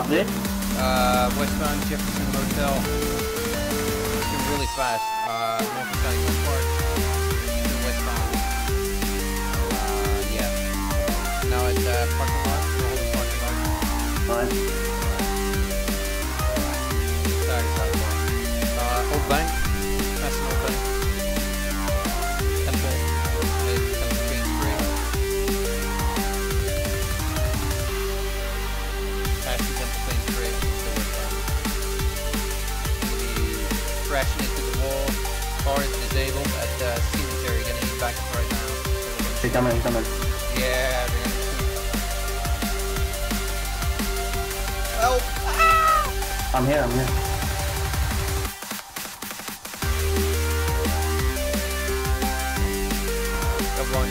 there? Westbound Jefferson Motel. It's been really fast. North of County Park. Westbound. Yeah. Now at parking lot. Holding parking lot. Alright. Sorry about that. Old Bank. That's an Old Bank. Temple. Temple Green Spring. Past the Temple Green Spring. Crashing into the wall. Car is disabled at the cemetery, getting back right now. They coming. Yeah, they're gonna shoot. Help! Ah! I'm here. Got one.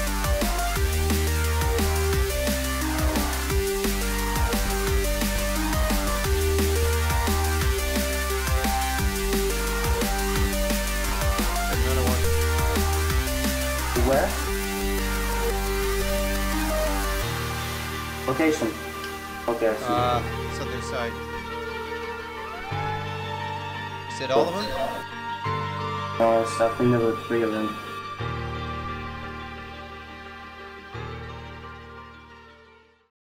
Another one. Where? Location. Okay, I see. Southern side. Is it all of them? No, I think there were 3 of them.